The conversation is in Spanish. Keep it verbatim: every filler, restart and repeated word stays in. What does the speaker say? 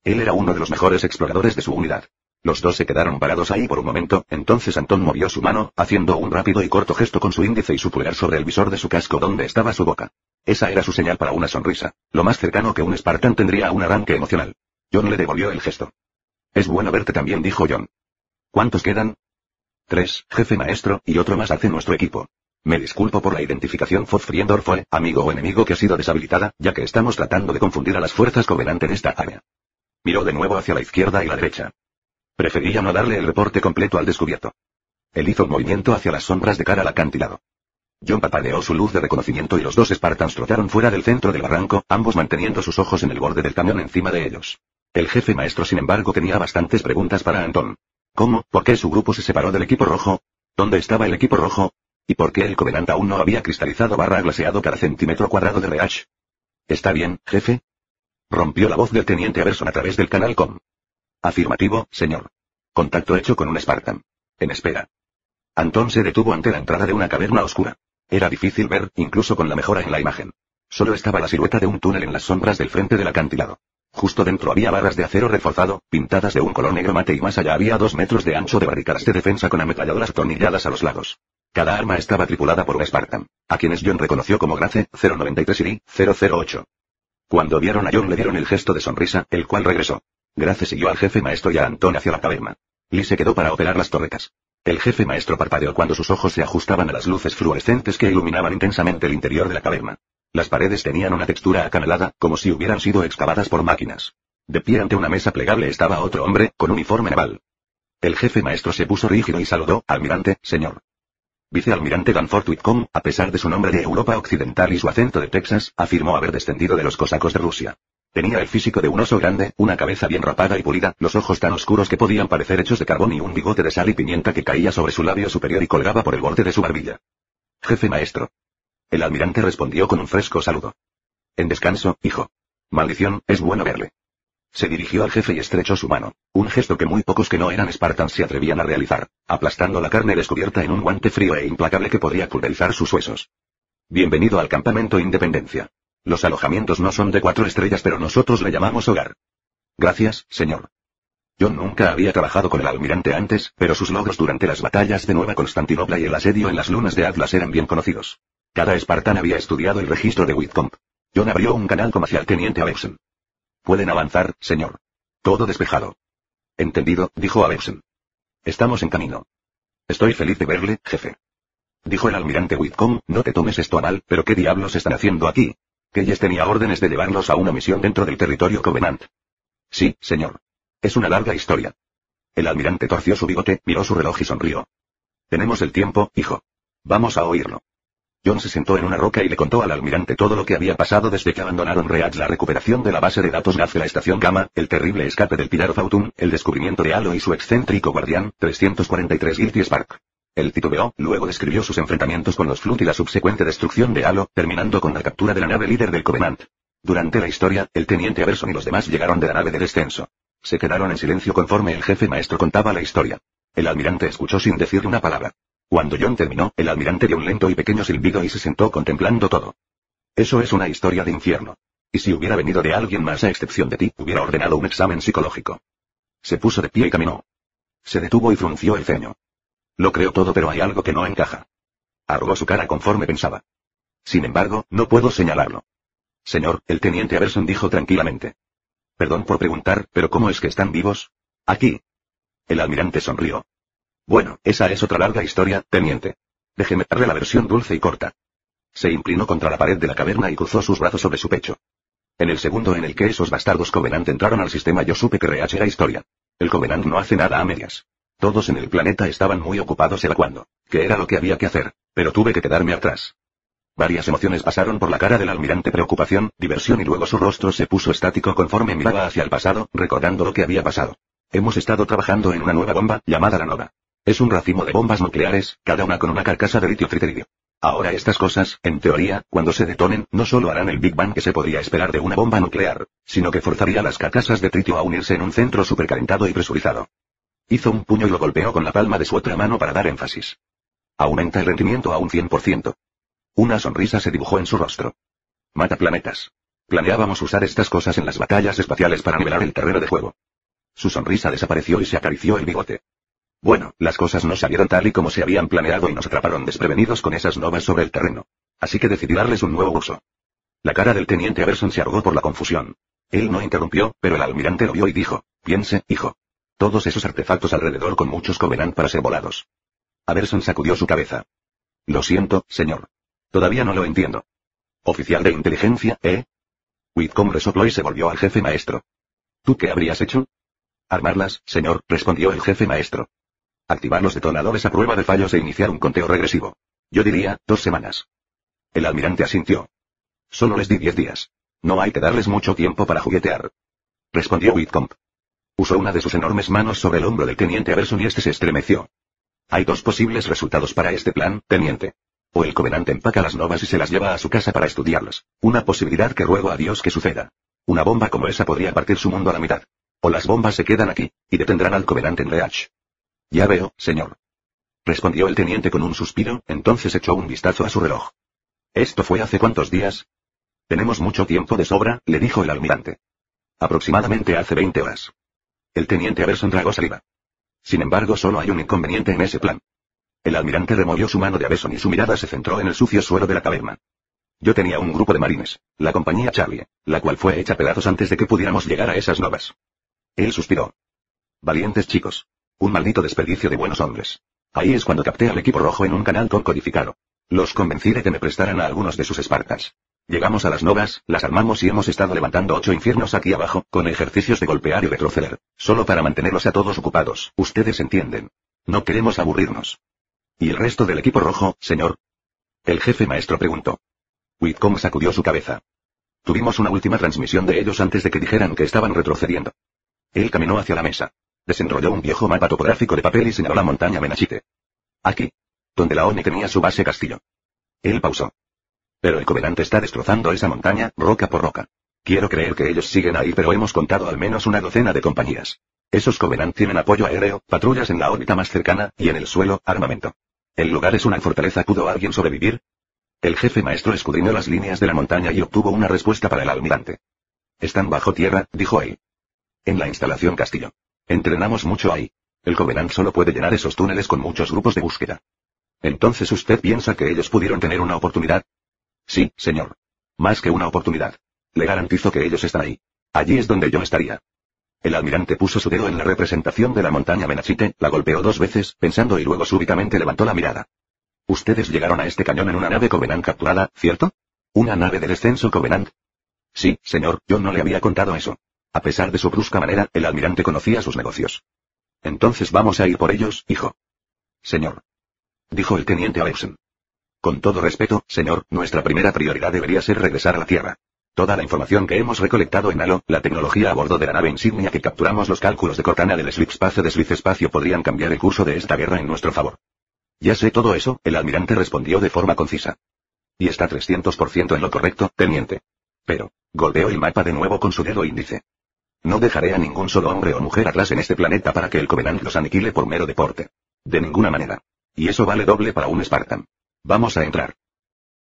Él era uno de los mejores exploradores de su unidad. Los dos se quedaron parados ahí por un momento, entonces Antón movió su mano, haciendo un rápido y corto gesto con su índice y su pulgar sobre el visor de su casco donde estaba su boca. Esa era su señal para una sonrisa, lo más cercano que un Spartan tendría a un arranque emocional. John le devolvió el gesto. Es bueno verte también, dijo John. ¿Cuántos quedan? Tres, jefe maestro, y otro más hace nuestro equipo. Me disculpo por la identificación Fosfriendor fue, amigo o enemigo que ha sido deshabilitada, ya que estamos tratando de confundir a las fuerzas Covenant en esta área. Miró de nuevo hacia la izquierda y la derecha. Prefería no darle el reporte completo al descubierto. Él hizo un movimiento hacia las sombras de cara al acantilado. John parpadeó su luz de reconocimiento y los dos Spartans trotaron fuera del centro del barranco, ambos manteniendo sus ojos en el borde del camión encima de ellos. El jefe maestro sin embargo tenía bastantes preguntas para Antón. ¿Cómo? ¿Por qué su grupo se separó del equipo rojo? ¿Dónde estaba el equipo rojo? ¿Y por qué el Covenant aún no había cristalizado barra glaseado cada centímetro cuadrado de Reach? ¿Está bien, jefe? Rompió la voz del teniente Averson a través del canal com. Afirmativo, señor. Contacto hecho con un Spartan. En espera. Antón se detuvo ante la entrada de una caverna oscura. Era difícil ver, incluso con la mejora en la imagen. Solo estaba la silueta de un túnel en las sombras del frente del acantilado. Justo dentro había barras de acero reforzado, pintadas de un color negro mate y más allá había dos metros de ancho de barricadas de defensa con ametralladoras atornilladas a los lados. Cada arma estaba tripulada por un Spartan, a quienes John reconoció como Grace, cero noventa y tres y Lee, cero cero ocho. Cuando vieron a John le dieron el gesto de sonrisa, el cual regresó. Grace siguió al jefe maestro y a Antón hacia la caverna. Lee se quedó para operar las torretas. El jefe maestro parpadeó cuando sus ojos se ajustaban a las luces fluorescentes que iluminaban intensamente el interior de la caverna. Las paredes tenían una textura acanalada, como si hubieran sido excavadas por máquinas. De pie ante una mesa plegable estaba otro hombre, con uniforme naval. El jefe maestro se puso rígido y saludó, almirante, señor. Vicealmirante Danforth Whitcomb, a pesar de su nombre de Europa Occidental y su acento de Texas, afirmó haber descendido de los cosacos de Rusia. Tenía el físico de un oso grande, una cabeza bien rapada y pulida, los ojos tan oscuros que podían parecer hechos de carbón y un bigote de sal y pimienta que caía sobre su labio superior y colgaba por el borde de su barbilla. Jefe maestro. El almirante respondió con un fresco saludo. En descanso, hijo. Maldición, es bueno verle. Se dirigió al jefe y estrechó su mano, un gesto que muy pocos que no eran Spartans se atrevían a realizar, aplastando la carne descubierta en un guante frío e implacable que podría pulverizar sus huesos. Bienvenido al campamento Independencia. Los alojamientos no son de cuatro estrellas pero nosotros le llamamos hogar. Gracias, señor. John nunca había trabajado con el almirante antes, pero sus logros durante las batallas de Nueva Constantinopla y el asedio en las lunas de Atlas eran bien conocidos. Cada Spartan había estudiado el registro de Whitcomb. John abrió un canal com hacia el teniente Averson. Pueden avanzar, señor. Todo despejado. Entendido, dijo Averson. Estamos en camino. Estoy feliz de verle, jefe. Dijo el almirante Whitcomb, no te tomes esto a mal, pero ¿qué diablos están haciendo aquí? Keyes tenía órdenes de llevarlos a una misión dentro del territorio Covenant. Sí, señor. Es una larga historia. El almirante torció su bigote, miró su reloj y sonrió. Tenemos el tiempo, hijo. Vamos a oírlo. John se sentó en una roca y le contó al almirante todo lo que había pasado desde que abandonaron Reach, la recuperación de la base de datos Gaz de la estación Gamma, el terrible escape del Pilar of Autumn, el descubrimiento de Halo y su excéntrico guardián, trescientos cuarenta y tres Guilty Spark. Él titubeó, luego describió sus enfrentamientos con los Flood y la subsecuente destrucción de Halo, terminando con la captura de la nave líder del Covenant. Durante la historia, el teniente Averson y los demás llegaron de la nave de descenso. Se quedaron en silencio conforme el jefe maestro contaba la historia. El almirante escuchó sin decir una palabra. Cuando John terminó, el almirante dio un lento y pequeño silbido y se sentó contemplando todo. Eso es una historia de infierno. Y si hubiera venido de alguien más a excepción de ti, hubiera ordenado un examen psicológico. Se puso de pie y caminó. Se detuvo y frunció el ceño. Lo creo todo pero hay algo que no encaja. Arrugó su cara conforme pensaba. Sin embargo, no puedo señalarlo. Señor, el teniente Averson dijo tranquilamente. Perdón por preguntar, pero ¿cómo es que están vivos? Aquí. El almirante sonrió. Bueno, esa es otra larga historia, teniente. Déjeme darle la versión dulce y corta. Se inclinó contra la pared de la caverna y cruzó sus brazos sobre su pecho. En el segundo en el que esos bastardos Covenant entraron al sistema yo supe que Reach era historia. El Covenant no hace nada a medias. Todos en el planeta estaban muy ocupados evacuando, que era lo que había que hacer, pero tuve que quedarme atrás. Varias emociones pasaron por la cara del almirante: preocupación, diversión y luego su rostro se puso estático conforme miraba hacia el pasado, recordando lo que había pasado. Hemos estado trabajando en una nueva bomba, llamada la Nova. Es un racimo de bombas nucleares, cada una con una carcasa de litio tritirio. Ahora estas cosas, en teoría, cuando se detonen, no solo harán el Big Bang que se podría esperar de una bomba nuclear, sino que forzaría las carcasas de tritio a unirse en un centro supercalentado y presurizado. Hizo un puño y lo golpeó con la palma de su otra mano para dar énfasis. Aumenta el rendimiento a un cien por ciento. Una sonrisa se dibujó en su rostro. Mata planetas. Planeábamos usar estas cosas en las batallas espaciales para nivelar el terreno de juego. Su sonrisa desapareció y se acarició el bigote. Bueno, las cosas no salieron tal y como se habían planeado y nos atraparon desprevenidos con esas novas sobre el terreno. Así que decidí darles un nuevo uso. La cara del teniente Aberson se arrugó por la confusión. Él no interrumpió, pero el almirante lo vio y dijo, piense, hijo. Todos esos artefactos alrededor con muchos Covenant para ser volados. Aberson sacudió su cabeza. Lo siento, señor. Todavía no lo entiendo. Oficial de inteligencia, ¿eh? Whitcomb resopló y se volvió al jefe maestro. ¿Tú qué habrías hecho? Armarlas, señor, respondió el jefe maestro. Activar los detonadores a prueba de fallos e iniciar un conteo regresivo. Yo diría, dos semanas. El almirante asintió. Solo les di diez días. No hay que darles mucho tiempo para juguetear. Respondió Whitcomb. Usó una de sus enormes manos sobre el hombro del teniente Aberson y este se estremeció. Hay dos posibles resultados para este plan, teniente. O el Covenant empaca las novas y se las lleva a su casa para estudiarlas. Una posibilidad que ruego a Dios que suceda. Una bomba como esa podría partir su mundo a la mitad. O las bombas se quedan aquí, y detendrán al Covenant en Reach. Ya veo, señor. Respondió el teniente con un suspiro, entonces echó un vistazo a su reloj. ¿Esto fue hace cuántos días? Tenemos mucho tiempo de sobra, le dijo el almirante. Aproximadamente hace veinte horas. El teniente Aberson tragó saliva. Sin embargo, solo hay un inconveniente en ese plan. El almirante removió su mano de Aberson y su mirada se centró en el sucio suelo de la caverna. Yo tenía un grupo de marines, la compañía Charlie, la cual fue hecha pedazos antes de que pudiéramos llegar a esas novas. Él suspiró. Valientes chicos. Un maldito desperdicio de buenos hombres. Ahí es cuando capté al equipo rojo en un canal con codificado. Los convencí de que me prestaran a algunos de sus Spartans. Llegamos a las novas, las armamos y hemos estado levantando ocho infiernos aquí abajo, con ejercicios de golpear y retroceder. Solo para mantenerlos a todos ocupados. Ustedes entienden. No queremos aburrirnos. ¿Y el resto del equipo rojo, señor? El jefe maestro preguntó. Whitcomb sacudió su cabeza. Tuvimos una última transmisión de ellos antes de que dijeran que estaban retrocediendo. Él caminó hacia la mesa. Desenrolló un viejo mapa topográfico de papel y señaló la montaña Menachite. Aquí. Donde la O N I tenía su base castillo. Él pausó. Pero el Covenant está destrozando esa montaña, roca por roca. Quiero creer que ellos siguen ahí, pero hemos contado al menos una docena de compañías. Esos Covenant tienen apoyo aéreo, patrullas en la órbita más cercana, y en el suelo, armamento. ¿El lugar es una fortaleza? ¿Pudo alguien sobrevivir? El jefe maestro escudriñó las líneas de la montaña y obtuvo una respuesta para el almirante. Están bajo tierra, dijo él. En la instalación castillo. Entrenamos mucho ahí. El Covenant solo puede llenar esos túneles con muchos grupos de búsqueda. ¿Entonces usted piensa que ellos pudieron tener una oportunidad? Sí, señor. Más que una oportunidad. Le garantizo que ellos están ahí. Allí es donde yo estaría. El almirante puso su dedo en la representación de la montaña Menachite, la golpeó dos veces, pensando y luego súbitamente levantó la mirada. Ustedes llegaron a este cañón en una nave Covenant capturada, ¿cierto? ¿Una nave del descenso Covenant? Sí, señor, yo no le había contado eso. A pesar de su brusca manera, el almirante conocía sus negocios. Entonces vamos a ir por ellos, hijo. Señor. Dijo el teniente Aberson. Con todo respeto, señor, nuestra primera prioridad debería ser regresar a la Tierra. Toda la información que hemos recolectado en Halo, la tecnología a bordo de la nave insignia que capturamos, los cálculos de Cortana del Slipspace de Slipspacio podrían cambiar el curso de esta guerra en nuestro favor. Ya sé todo eso, el almirante respondió de forma concisa. Y está trescientos por ciento en lo correcto, teniente. Pero, golpeó el mapa de nuevo con su dedo índice. No dejaré a ningún solo hombre o mujer atrás en este planeta para que el Covenant los aniquile por mero deporte. De ninguna manera. Y eso vale doble para un Spartan. Vamos a entrar.